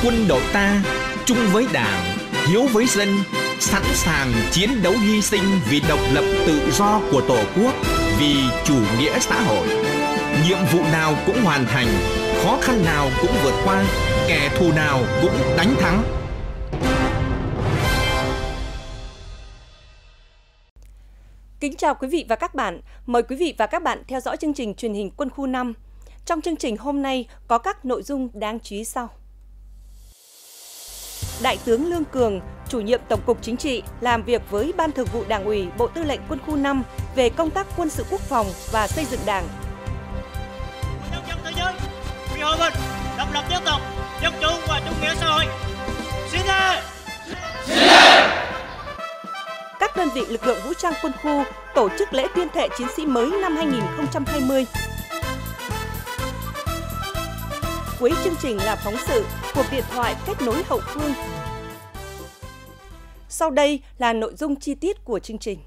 quân đội ta chung với Đảng, hiếu với dân, sẵn sàng chiến đấu hy sinh vì độc lập tự do của Tổ quốc, vì chủ nghĩa xã hội. Nhiệm vụ nào cũng hoàn thành, khó khăn nào cũng vượt qua, kẻ thù nào cũng đánh thắng. Kính chào quý vị và các bạn. Mời quý vị và các bạn theo dõi chương trình truyền hình Quân khu 5. Trong chương trình hôm nay có các nội dung đáng chú ý sau. Đại tướng Lương Cường, chủ nhiệm Tổng cục Chính trị, làm việc với Ban Thường vụ Đảng ủy Bộ Tư lệnh Quân khu 5 về công tác quân sự quốc phòng và xây dựng Đảng. Nhân dân thế giới, vì hòa bình, độc lập dân tộc, dân chủ và chủ nghĩa xã hội. Xin lễ! Các đơn vị lực lượng vũ trang quân khu tổ chức lễ tuyên thệ chiến sĩ mới năm 2020. Cuối chương trình là phóng sự cuộc điện thoại kết nối hậu phương. Sau đây là nội dung chi tiết của chương trình.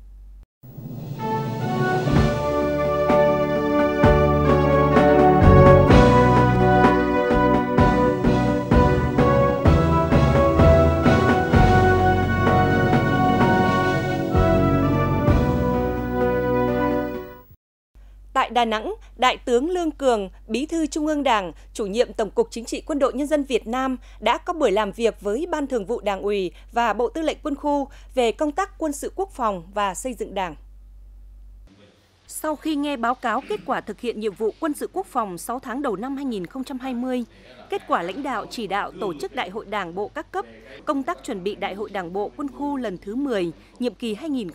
Tại Đà Nẵng, Đại tướng Lương Cường, Bí thư Trung ương Đảng, chủ nhiệm Tổng cục Chính trị Quân đội Nhân dân Việt Nam đã có buổi làm việc với Ban Thường vụ Đảng ủy và Bộ Tư lệnh Quân khu về công tác quân sự quốc phòng và xây dựng Đảng. Sau khi nghe báo cáo kết quả thực hiện nhiệm vụ quân sự quốc phòng 6 tháng đầu năm 2020, kết quả lãnh đạo chỉ đạo tổ chức Đại hội Đảng bộ các cấp, công tác chuẩn bị Đại hội Đảng bộ Quân khu lần thứ 10, nhiệm kỳ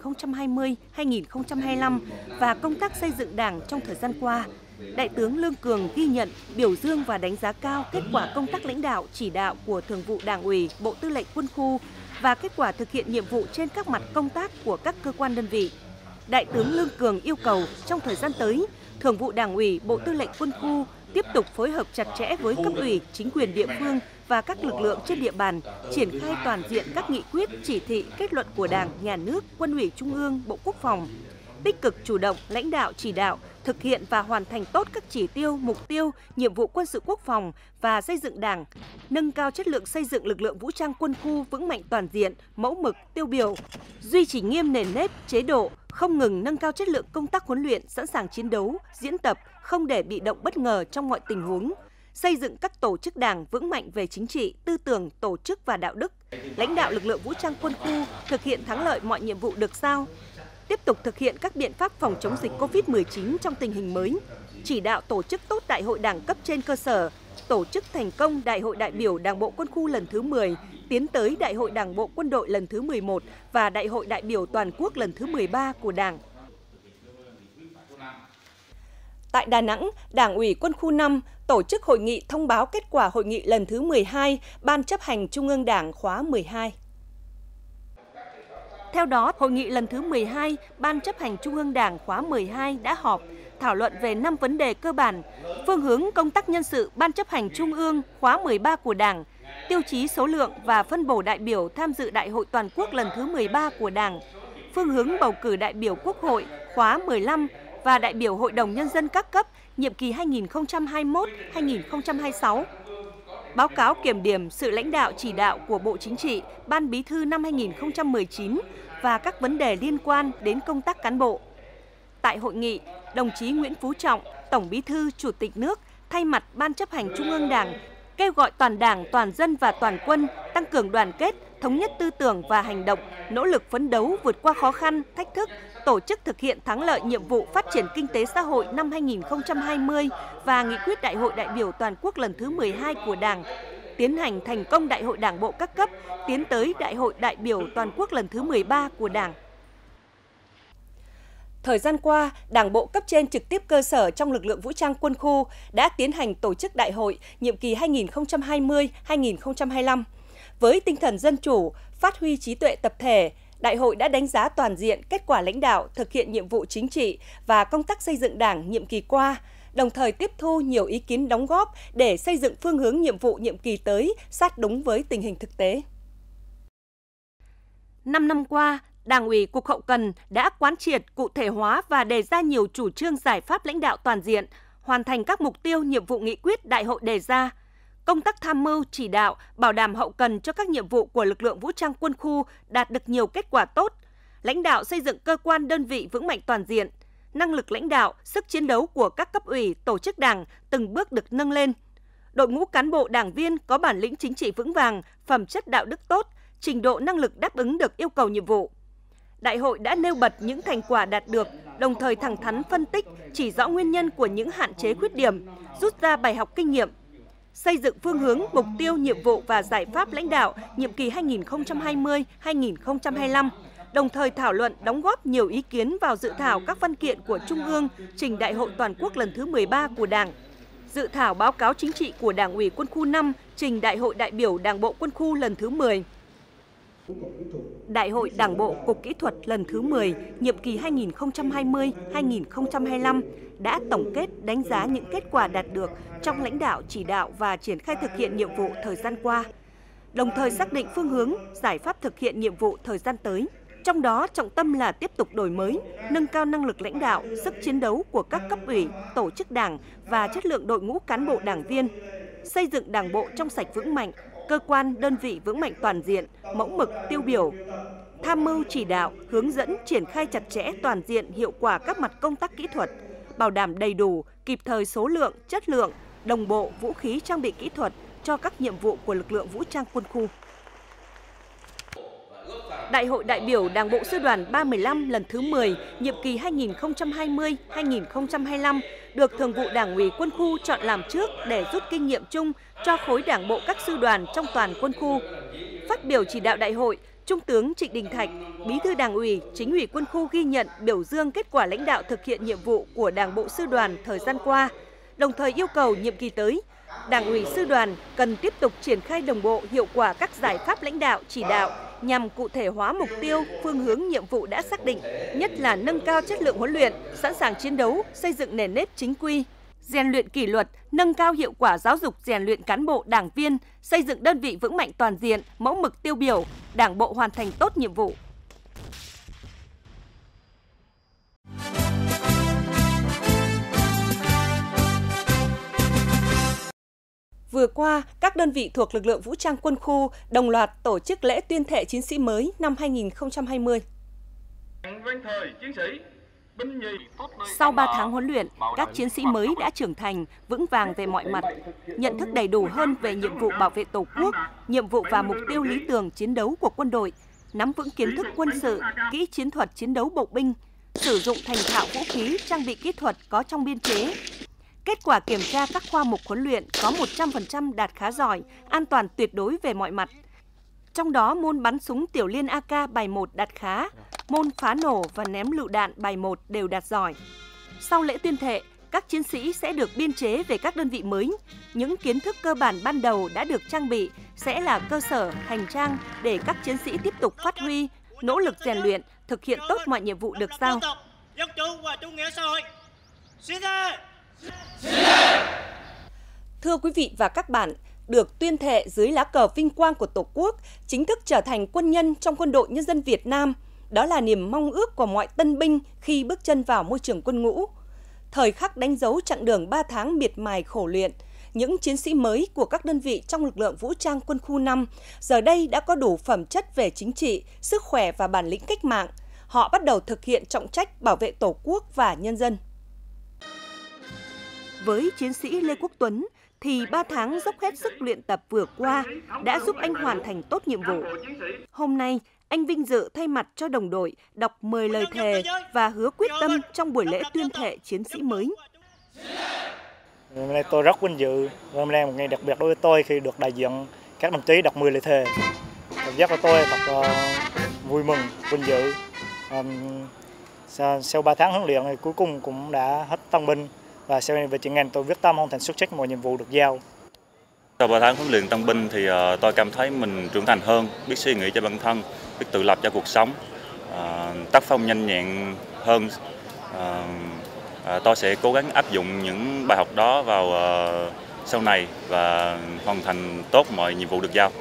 2020-2025 và công tác xây dựng Đảng trong thời gian qua, Đại tướng Lương Cường ghi nhận, biểu dương và đánh giá cao kết quả công tác lãnh đạo chỉ đạo của Thường vụ Đảng ủy, Bộ Tư lệnh Quân khu và kết quả thực hiện nhiệm vụ trên các mặt công tác của các cơ quan đơn vị. Đại tướng Lương Cường yêu cầu trong thời gian tới, Thường vụ Đảng ủy, Bộ Tư lệnh Quân khu tiếp tục phối hợp chặt chẽ với cấp ủy, chính quyền địa phương và các lực lượng trên địa bàn, triển khai toàn diện các nghị quyết, chỉ thị, kết luận của Đảng, Nhà nước, Quân ủy Trung ương, Bộ Quốc phòng, tích cực chủ động lãnh đạo chỉ đạo, thực hiện và hoàn thành tốt các chỉ tiêu, mục tiêu, nhiệm vụ quân sự quốc phòng và xây dựng Đảng, nâng cao chất lượng xây dựng lực lượng vũ trang quân khu vững mạnh toàn diện, mẫu mực, tiêu biểu, duy trì nghiêm nền nếp, chế độ, không ngừng nâng cao chất lượng công tác huấn luyện, sẵn sàng chiến đấu, diễn tập, không để bị động bất ngờ trong mọi tình huống, xây dựng các tổ chức Đảng vững mạnh về chính trị, tư tưởng, tổ chức và đạo đức, lãnh đạo lực lượng vũ trang quân khu thực hiện thắng lợi mọi nhiệm vụ được giao, tiếp tục thực hiện các biện pháp phòng chống dịch COVID-19 trong tình hình mới, chỉ đạo tổ chức tốt Đại hội Đảng cấp trên cơ sở, tổ chức thành công Đại hội đại biểu Đảng bộ Quân khu lần thứ 10, tiến tới Đại hội Đảng bộ Quân đội lần thứ 11 và Đại hội đại biểu toàn quốc lần thứ 13 của Đảng. Tại Đà Nẵng, Đảng ủy Quân khu 5 tổ chức hội nghị thông báo kết quả hội nghị lần thứ 12 Ban chấp hành Trung ương Đảng khóa 12. Theo đó, hội nghị lần thứ 12 Ban chấp hành Trung ương Đảng khóa 12 đã họp, thảo luận về 5 vấn đề cơ bản: phương hướng công tác nhân sự Ban chấp hành Trung ương khóa 13 của Đảng, tiêu chí số lượng và phân bổ đại biểu tham dự Đại hội toàn quốc lần thứ 13 của Đảng, phương hướng bầu cử đại biểu Quốc hội khóa 15 và đại biểu Hội đồng Nhân dân các cấp nhiệm kỳ 2021-2026. Báo cáo kiểm điểm sự lãnh đạo chỉ đạo của Bộ Chính trị, Ban Bí thư năm 2019 và các vấn đề liên quan đến công tác cán bộ. Tại hội nghị, đồng chí Nguyễn Phú Trọng, Tổng Bí thư, Chủ tịch nước, thay mặt Ban chấp hành Trung ương Đảng, kêu gọi toàn Đảng, toàn dân và toàn quân tăng cường đoàn kết, thống nhất tư tưởng và hành động, nỗ lực phấn đấu vượt qua khó khăn, thách thức, tổ chức thực hiện thắng lợi nhiệm vụ phát triển kinh tế xã hội năm 2020 và nghị quyết Đại hội đại biểu toàn quốc lần thứ 12 của Đảng, tiến hành thành công Đại hội Đảng bộ các cấp, tiến tới Đại hội đại biểu toàn quốc lần thứ 13 của Đảng. Thời gian qua, Đảng bộ cấp trên trực tiếp cơ sở trong lực lượng vũ trang quân khu đã tiến hành tổ chức đại hội nhiệm kỳ 2020-2025. Với tinh thần dân chủ, phát huy trí tuệ tập thể, Đại hội đã đánh giá toàn diện kết quả lãnh đạo thực hiện nhiệm vụ chính trị và công tác xây dựng Đảng nhiệm kỳ qua, đồng thời tiếp thu nhiều ý kiến đóng góp để xây dựng phương hướng nhiệm vụ nhiệm kỳ tới sát đúng với tình hình thực tế. 5 năm qua, Đảng ủy Cục Hậu cần đã quán triệt, cụ thể hóa và đề ra nhiều chủ trương giải pháp lãnh đạo toàn diện, hoàn thành các mục tiêu nhiệm vụ nghị quyết đại hội đề ra. công tác tham mưu, chỉ đạo, bảo đảm hậu cần cho các nhiệm vụ của lực lượng vũ trang quân khu đạt được nhiều kết quả tốt. Lãnh đạo xây dựng cơ quan đơn vị vững mạnh toàn diện, năng lực lãnh đạo, sức chiến đấu của các cấp ủy, tổ chức đảng từng bước được nâng lên. Đội ngũ cán bộ đảng viên có bản lĩnh chính trị vững vàng, phẩm chất đạo đức tốt, trình độ năng lực đáp ứng được yêu cầu nhiệm vụ. Đại hội đã nêu bật những thành quả đạt được, đồng thời thẳng thắn phân tích, chỉ rõ nguyên nhân của những hạn chế khuyết điểm, rút ra bài học kinh nghiệm, xây dựng phương hướng, mục tiêu, nhiệm vụ và giải pháp lãnh đạo nhiệm kỳ 2020-2025, đồng thời thảo luận đóng góp nhiều ý kiến vào dự thảo các văn kiện của Trung ương trình Đại hội Toàn quốc lần thứ 13 của Đảng, dự thảo báo cáo chính trị của Đảng ủy Quân khu 5 trình Đại hội đại biểu Đảng bộ Quân khu lần thứ 10. Đại hội Đảng bộ Cục Kỹ thuật lần thứ 10, nhiệm kỳ 2020-2025 đã tổng kết đánh giá những kết quả đạt được trong lãnh đạo, chỉ đạo và triển khai thực hiện nhiệm vụ thời gian qua, đồng thời xác định phương hướng, giải pháp thực hiện nhiệm vụ thời gian tới. Trong đó, trọng tâm là tiếp tục đổi mới, nâng cao năng lực lãnh đạo, sức chiến đấu của các cấp ủy, tổ chức đảng và chất lượng đội ngũ cán bộ đảng viên, xây dựng đảng bộ trong sạch vững mạnh, cơ quan, đơn vị vững mạnh toàn diện, mẫu mực, tiêu biểu, tham mưu chỉ đạo, hướng dẫn, triển khai chặt chẽ toàn diện hiệu quả các mặt công tác kỹ thuật, bảo đảm đầy đủ, kịp thời số lượng, chất lượng, đồng bộ vũ khí trang bị kỹ thuật cho các nhiệm vụ của lực lượng vũ trang quân khu. Đại hội đại biểu Đảng bộ Sư đoàn 315 lần thứ 10, nhiệm kỳ 2020-2025 được Thường vụ Đảng ủy Quân khu chọn làm trước để rút kinh nghiệm chung cho khối đảng bộ các sư đoàn trong toàn quân khu. Phát biểu chỉ đạo đại hội, Trung tướng Trịnh Đình Thạch, Bí thư Đảng ủy, Chính ủy Quân khu ghi nhận, biểu dương kết quả lãnh đạo thực hiện nhiệm vụ của Đảng bộ Sư đoàn thời gian qua, đồng thời yêu cầu nhiệm kỳ tới, Đảng ủy Sư đoàn cần tiếp tục triển khai đồng bộ hiệu quả các giải pháp lãnh đạo, chỉ đạo nhằm cụ thể hóa mục tiêu, phương hướng nhiệm vụ đã xác định, nhất là nâng cao chất lượng huấn luyện, sẵn sàng chiến đấu, xây dựng nền nếp chính quy, rèn luyện kỷ luật, nâng cao hiệu quả giáo dục rèn luyện cán bộ, đảng viên, xây dựng đơn vị vững mạnh toàn diện, mẫu mực tiêu biểu, Đảng bộ hoàn thành tốt nhiệm vụ. Vừa qua, các đơn vị thuộc lực lượng vũ trang quân khu đồng loạt tổ chức lễ tuyên thệ chiến sĩ mới năm 2020. Sau 3 tháng huấn luyện, các chiến sĩ mới đã trưởng thành, vững vàng về mọi mặt, nhận thức đầy đủ hơn về nhiệm vụ bảo vệ Tổ quốc, nhiệm vụ và mục tiêu lý tưởng chiến đấu của quân đội, nắm vững kiến thức quân sự, kỹ chiến thuật chiến đấu bộ binh, sử dụng thành thạo vũ khí, trang bị kỹ thuật có trong biên chế. Kết quả kiểm tra các khoa mục huấn luyện có 100% đạt khá giỏi, an toàn tuyệt đối về mọi mặt. Trong đó, môn bắn súng tiểu liên AK bài 1 đạt khá, môn phá nổ và ném lựu đạn bài 1 đều đạt giỏi. Sau lễ tuyên thệ, các chiến sĩ sẽ được biên chế về các đơn vị mới. Những kiến thức cơ bản ban đầu đã được trang bị sẽ là cơ sở, hành trang để các chiến sĩ tiếp tục phát huy, nỗ lực rèn luyện, thực hiện tốt mọi nhiệm vụ được giao. Dân chủ và chủ nghĩa xã hội. Xin thề. Thưa quý vị và các bạn, được tuyên thệ dưới lá cờ vinh quang của Tổ quốc, chính thức trở thành quân nhân trong Quân đội Nhân dân Việt Nam, đó là niềm mong ước của mọi tân binh khi bước chân vào môi trường quân ngũ. Thời khắc đánh dấu chặng đường 3 tháng miệt mài khổ luyện, những chiến sĩ mới của các đơn vị trong lực lượng vũ trang quân khu 5 giờ đây đã có đủ phẩm chất về chính trị, sức khỏe và bản lĩnh cách mạng. Họ bắt đầu thực hiện trọng trách bảo vệ Tổ quốc và nhân dân. Với chiến sĩ Lê Quốc Tuấn, thì 3 tháng dốc hết sức luyện tập vừa qua đã giúp anh hoàn thành tốt nhiệm vụ. Hôm nay, anh vinh dự thay mặt cho đồng đội đọc 10 lời thề và hứa quyết tâm trong buổi lễ tuyên thệ chiến sĩ mới. Hôm nay tôi rất vinh dự, hôm nay một ngày đặc biệt đối với tôi khi được đại diện các đồng chí đọc 10 lời thề. Cảm giác của tôi thật vui mừng, vinh dự. Sau 3 tháng huấn luyện thì cuối cùng cũng đã hết tân binh. Và sau này về chuyên ngành tôi quyết tâm hoàn thành xuất sắc mọi nhiệm vụ được giao. Sau 3 tháng huấn luyện tân binh thì tôi cảm thấy mình trưởng thành hơn, biết suy nghĩ cho bản thân, biết tự lập cho cuộc sống, tác phong nhanh nhẹn hơn. Tôi sẽ cố gắng áp dụng những bài học đó vào sau này và hoàn thành tốt mọi nhiệm vụ được giao.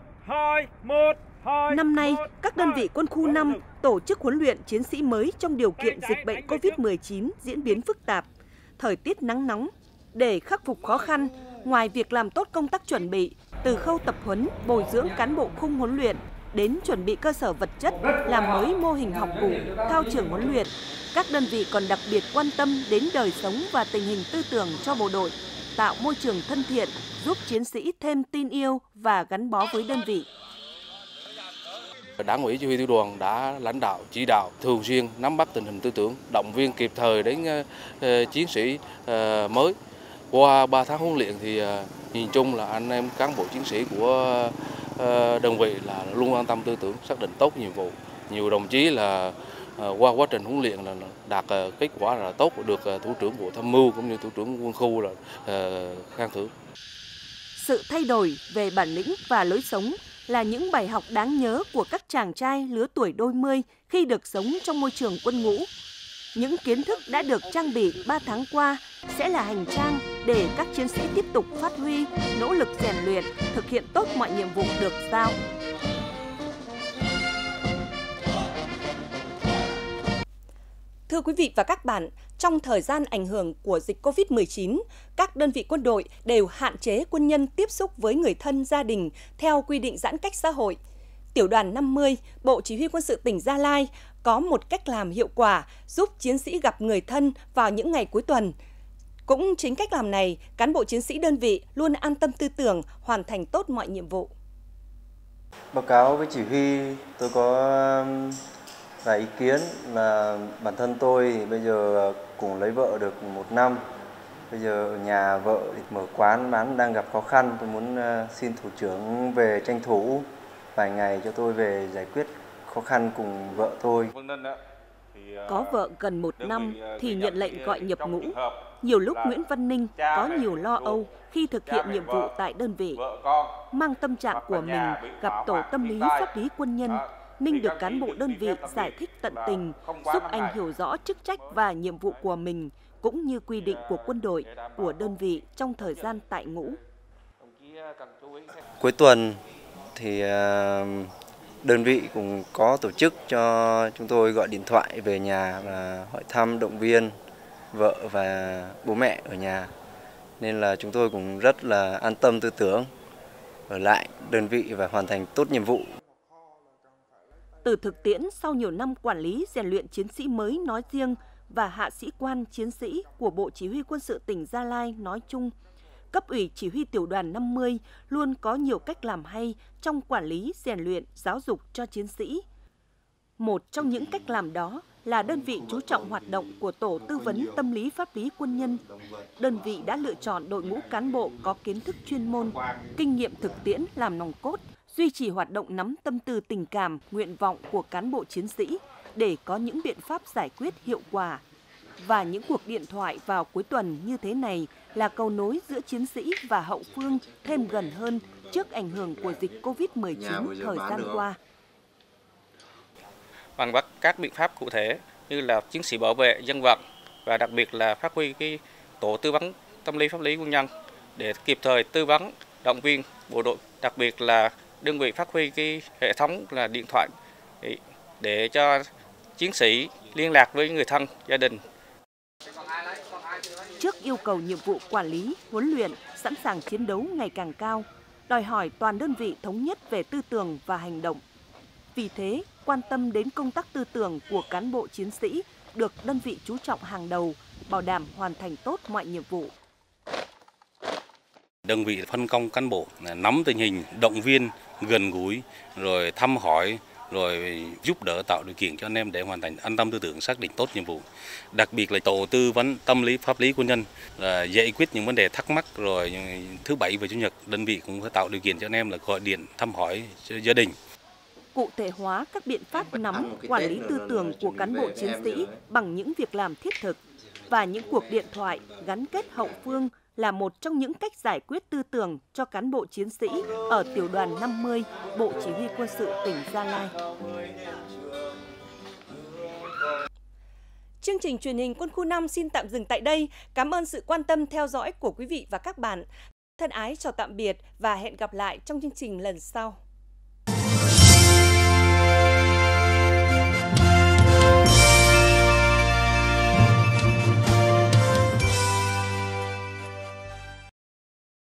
Năm nay, các đơn vị quân khu 5 tổ chức huấn luyện chiến sĩ mới trong điều kiện dịch bệnh COVID-19 diễn biến phức tạp, thời tiết nắng nóng. Để khắc phục khó khăn, Ngoài việc làm tốt công tác chuẩn bị, từ khâu tập huấn, bồi dưỡng cán bộ khung huấn luyện, đến chuẩn bị cơ sở vật chất, làm mới mô hình học cụ, thao trường huấn luyện, các đơn vị còn đặc biệt quan tâm đến đời sống và tình hình tư tưởng cho bộ đội, tạo môi trường thân thiện, giúp chiến sĩ thêm tin yêu và gắn bó với đơn vị. Đảng ủy Chỉ huy Tiểu đoàn đã lãnh đạo chỉ đạo thường xuyên nắm bắt tình hình tư tưởng, động viên kịp thời đến chiến sĩ mới. Qua 3 tháng huấn luyện thì nhìn chung là anh em cán bộ chiến sĩ của đơn vị là luôn an tâm tư tưởng, xác định tốt nhiệm vụ. Nhiều đồng chí là qua quá trình huấn luyện là đạt kết quả là tốt, được thủ trưởng bộ tham mưu cũng như thủ trưởng quân khu là khen thưởng. Sự thay đổi về bản lĩnh và lối sống là những bài học đáng nhớ của các chàng trai lứa tuổi đôi mươi khi được sống trong môi trường quân ngũ. Những kiến thức đã được trang bị 3 tháng qua sẽ là hành trang để các chiến sĩ tiếp tục phát huy, nỗ lực rèn luyện, thực hiện tốt mọi nhiệm vụ được giao. Thưa quý vị và các bạn, trong thời gian ảnh hưởng của dịch Covid-19, các đơn vị quân đội đều hạn chế quân nhân tiếp xúc với người thân gia đình theo quy định giãn cách xã hội. Tiểu đoàn 50, Bộ Chỉ huy Quân sự tỉnh Gia Lai có một cách làm hiệu quả giúp chiến sĩ gặp người thân vào những ngày cuối tuần. Cũng chính cách làm này, cán bộ chiến sĩ đơn vị luôn an tâm tư tưởng, hoàn thành tốt mọi nhiệm vụ. Báo cáo với chỉ huy, tôi có vài ý kiến là bản thân tôi thì bây giờ cùng lấy vợ được 1 năm. Bây giờ ở nhà vợ thì mở quán bán đang gặp khó khăn, tôi muốn xin thủ trưởng về tranh thủ vài ngày cho tôi về giải quyết khó khăn cùng vợ tôi. Có vợ gần 1 năm thì nhận lệnh gọi nhập ngũ. Nhiều lúc Nguyễn Văn Ninh có nhiều lo âu khi thực hiện nhiệm vụ tại đơn vị. Mang tâm trạng của mình gặp tổ tâm lý pháp lý quân nhân, Ninh được cán bộ đơn vị giải thích tận tình, giúp anh hiểu rõ chức trách và nhiệm vụ của mình, cũng như quy định của quân đội, của đơn vị trong thời gian tại ngũ. Cuối tuần thì đơn vị cũng có tổ chức cho chúng tôi gọi điện thoại về nhà và hỏi thăm động viên vợ và bố mẹ ở nhà. Nên là chúng tôi cũng rất là an tâm tư tưởng ở lại đơn vị và hoàn thành tốt nhiệm vụ. Từ thực tiễn sau nhiều năm quản lý rèn luyện chiến sĩ mới nói riêng và hạ sĩ quan chiến sĩ của Bộ Chỉ huy Quân sự tỉnh Gia Lai nói chung, Cấp ủy Chỉ huy Tiểu đoàn 50 luôn có nhiều cách làm hay trong quản lý, rèn luyện, giáo dục cho chiến sĩ. Một trong những cách làm đó là đơn vị chú trọng hoạt động của Tổ tư vấn tâm lý pháp lý quân nhân. Đơn vị đã lựa chọn đội ngũ cán bộ có kiến thức chuyên môn, kinh nghiệm thực tiễn làm nòng cốt, duy trì hoạt động nắm tâm tư tình cảm, nguyện vọng của cán bộ chiến sĩ để có những biện pháp giải quyết hiệu quả. Và những cuộc điện thoại vào cuối tuần như thế này là cầu nối giữa chiến sĩ và hậu phương thêm gần hơn trước ảnh hưởng của dịch Covid-19 thời gian qua. Bằng các biện pháp cụ thể như là chiến sĩ bảo vệ dân vận và đặc biệt là phát huy cái tổ tư vấn tâm lý pháp lý quân nhân để kịp thời tư vấn, động viên bộ đội, đặc biệt là đơn vị phát huy cái hệ thống là điện thoại để cho chiến sĩ liên lạc với người thân, gia đình. Trước yêu cầu nhiệm vụ quản lý, huấn luyện, sẵn sàng chiến đấu ngày càng cao, đòi hỏi toàn đơn vị thống nhất về tư tưởng và hành động. Vì thế, quan tâm đến công tác tư tưởng của cán bộ chiến sĩ được đơn vị chú trọng hàng đầu, bảo đảm hoàn thành tốt mọi nhiệm vụ. Đơn vị phân công cán bộ nắm tình hình, động viên, gần gũi, rồi thăm hỏi, rồi giúp đỡ tạo điều kiện cho anh em để hoàn thành an tâm tư tưởng, xác định tốt nhiệm vụ. Đặc biệt là tổ tư vấn tâm lý pháp lý quân nhân giải quyết những vấn đề thắc mắc, rồi thứ Bảy và Chủ nhật đơn vị cũng phải tạo điều kiện cho anh em là gọi điện thăm hỏi gia đình. Cụ thể hóa các biện pháp nắm, quản lý tư tưởng của cán bộ chiến sĩ bằng những việc làm thiết thực và những cuộc điện thoại gắn kết hậu phương là một trong những cách giải quyết tư tưởng cho cán bộ chiến sĩ ở Tiểu đoàn 50, Bộ Chỉ huy Quân sự tỉnh Gia Lai. Chương trình truyền hình Quân khu 5 xin tạm dừng tại đây. Cảm ơn sự quan tâm theo dõi của quý vị và các bạn. Thân ái chào tạm biệt và hẹn gặp lại trong chương trình lần sau.